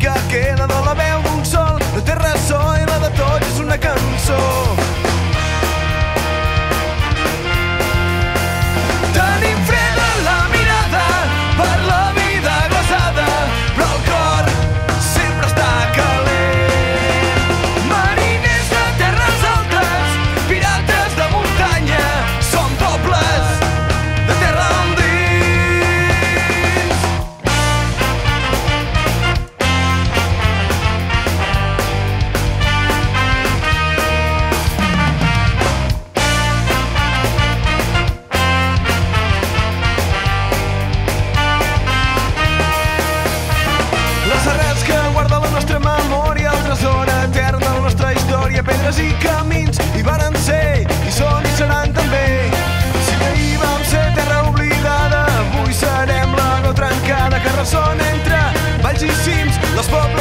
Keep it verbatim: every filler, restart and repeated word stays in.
que queda de la veu d'un sol. La terra so i la de tots és una cançó. Tenim freda la mirada per la vida glaçada, però el cor sempre està calent. Mariners de terres altes, pirates de muntanya, som pobles de terra endins. Les arrels que guarda la nostra memòria, el tresor etern de la nostra història, pedres i camins hi varen ser, hi són i seran també. Si ahir vam ser terra oblidada, avui serem la veu trencada que ressona entre valls i cims, les pobles